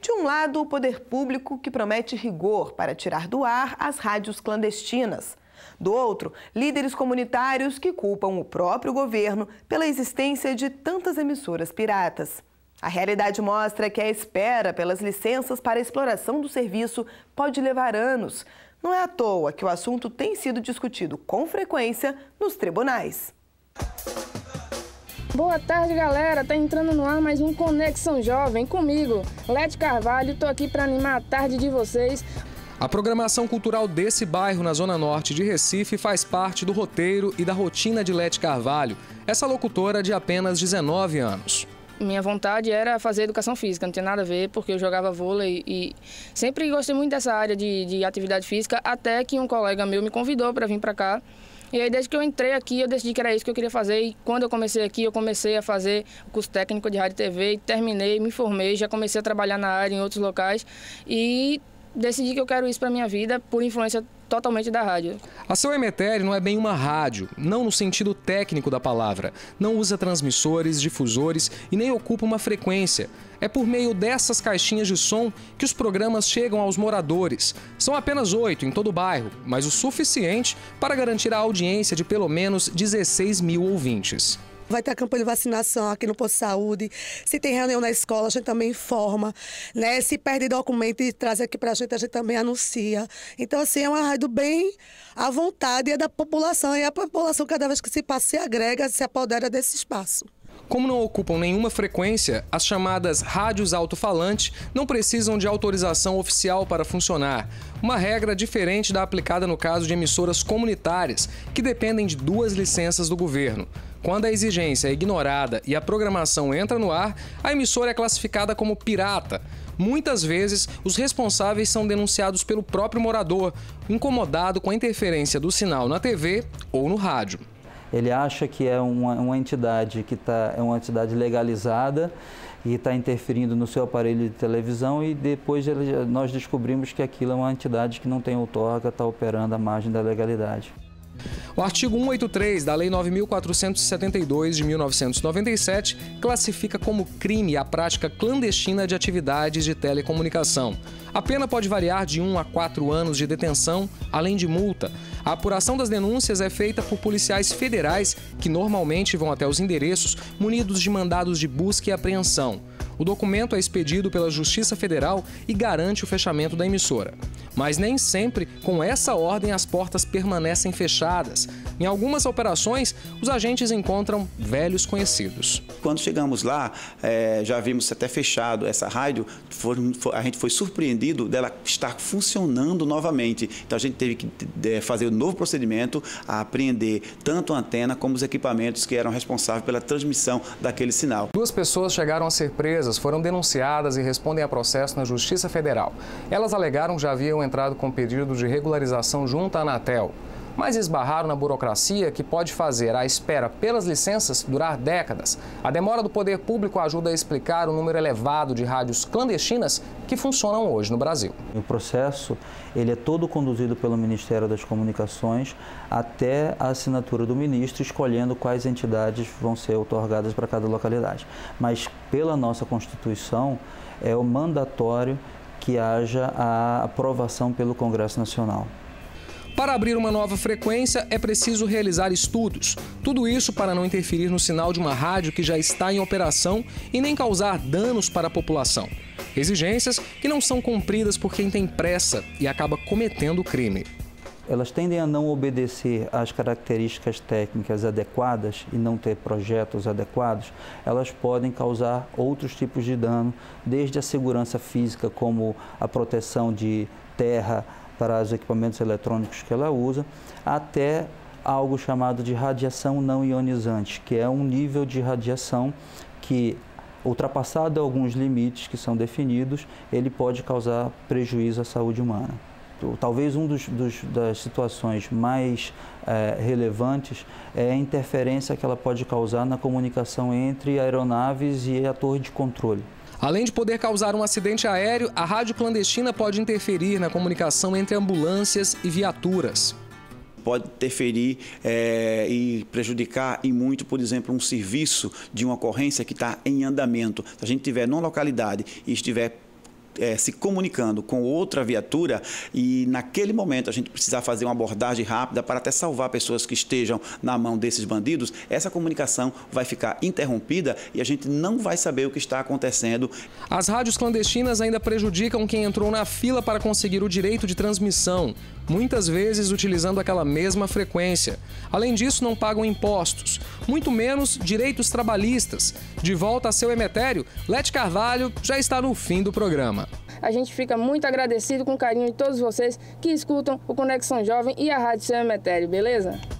De um lado, o poder público que promete rigor para tirar do ar as rádios clandestinas. Do outro, líderes comunitários que culpam o próprio governo pela existência de tantas emissoras piratas. A realidade mostra que a espera pelas licenças para a exploração do serviço pode levar anos. Não é à toa que o assunto tem sido discutido com frequência nos tribunais. Boa tarde, galera. Tá entrando no ar mais um Conexão Jovem comigo, Lete Carvalho. Tô aqui para animar a tarde de vocês. A programação cultural desse bairro na Zona Norte de Recife faz parte do roteiro e da rotina de Lete Carvalho, essa locutora de apenas 19 anos. Minha vontade era fazer educação física, não tinha nada a ver, porque eu jogava vôlei e sempre gostei muito dessa área de atividade física, até que um colega meu me convidou para vir para cá. E aí, desde que eu entrei aqui, eu decidi que era isso que eu queria fazer. E quando eu comecei aqui, eu comecei a fazer o curso técnico de rádio e TV, e terminei, me formei, já comecei a trabalhar na área em outros locais e decidi que eu quero isso para minha vida por influência totalmente da rádio. A Seu Emetério não é bem uma rádio, não no sentido técnico da palavra. Não usa transmissores, difusores e nem ocupa uma frequência. É por meio dessas caixinhas de som que os programas chegam aos moradores. São apenas 8 em todo o bairro, mas o suficiente para garantir a audiência de pelo menos 16 mil ouvintes. Vai ter a campanha de vacinação aqui no posto de saúde. Se tem reunião na escola, a gente também informa, né? Se perde documento e traz aqui pra gente, a gente também anuncia. Então, assim, é uma rádio bem à vontade, é da população. E a população, cada vez que se passa, se agrega, se apodera desse espaço. Como não ocupam nenhuma frequência, as chamadas rádios alto-falante não precisam de autorização oficial para funcionar. Uma regra diferente da aplicada no caso de emissoras comunitárias, que dependem de 2 licenças do governo. Quando a exigência é ignorada e a programação entra no ar, a emissora é classificada como pirata. Muitas vezes, os responsáveis são denunciados pelo próprio morador, incomodado com a interferência do sinal na TV ou no rádio. Ele acha que é uma entidade é uma entidade legalizada e está interferindo no seu aparelho de televisão, e depois nós descobrimos que aquilo é uma entidade que não tem outorga, está operando à margem da legalidade. O artigo 183 da Lei 9.472 de 1997 classifica como crime a prática clandestina de atividades de telecomunicação. A pena pode variar de 1 a 4 anos de detenção, além de multa. A apuração das denúncias é feita por policiais federais que normalmente vão até os endereços munidos de mandados de busca e apreensão. O documento é expedido pela Justiça Federal e garante o fechamento da emissora. Mas nem sempre, com essa ordem, as portas permanecem fechadas. Em algumas operações, os agentes encontram velhos conhecidos. Quando chegamos lá, já vimos até fechado essa rádio, a gente foi surpreendido dela estar funcionando novamente. Então a gente teve que fazer um novo procedimento, a apreender tanto a antena como os equipamentos que eram responsáveis pela transmissão daquele sinal. 2 pessoas chegaram a ser presas, foram denunciadas e respondem a processo na Justiça Federal. Elas alegaram que já haviam entrado com pedido de regularização junto à Anatel, mas esbarraram na burocracia que pode fazer a espera pelas licenças durar décadas. A demora do poder público ajuda a explicar o número elevado de rádios clandestinas que funcionam hoje no Brasil. O processo ele é todo conduzido pelo Ministério das Comunicações até a assinatura do ministro, escolhendo quais entidades vão ser outorgadas para cada localidade. Mas pela nossa Constituição é o mandatório que haja a aprovação pelo Congresso Nacional. Para abrir uma nova frequência, é preciso realizar estudos. Tudo isso para não interferir no sinal de uma rádio que já está em operação e nem causar danos para a população. Exigências que não são cumpridas por quem tem pressa e acaba cometendo o crime. Elas tendem a não obedecer às características técnicas adequadas e não ter projetos adequados. Elas podem causar outros tipos de dano, desde a segurança física, como a proteção de terra para os equipamentos eletrônicos que ela usa, até algo chamado de radiação não ionizante, que é um nível de radiação que, ultrapassado alguns limites que são definidos, ele pode causar prejuízo à saúde humana. Talvez das situações mais relevantes é a interferência que ela pode causar na comunicação entre aeronaves e a torre de controle. Além de poder causar um acidente aéreo, a rádio clandestina pode interferir na comunicação entre ambulâncias e viaturas. Pode interferir e prejudicar e muito, por exemplo, um serviço de uma ocorrência que está em andamento. Se a gente estiver numa localidade e estiver se comunicando com outra viatura e naquele momento a gente precisar fazer uma abordagem rápida para até salvar pessoas que estejam na mão desses bandidos, essa comunicação vai ficar interrompida e a gente não vai saber o que está acontecendo. As rádios clandestinas ainda prejudicam quem entrou na fila para conseguir o direito de transmissão, muitas vezes utilizando aquela mesma frequência. Além disso, não pagam impostos, muito menos direitos trabalhistas. De volta a seu Emetério, Lete Carvalho já está no fim do programa. A gente fica muito agradecido com o carinho de todos vocês que escutam o Conexão Jovem e a Rádio Seu Emetério, beleza?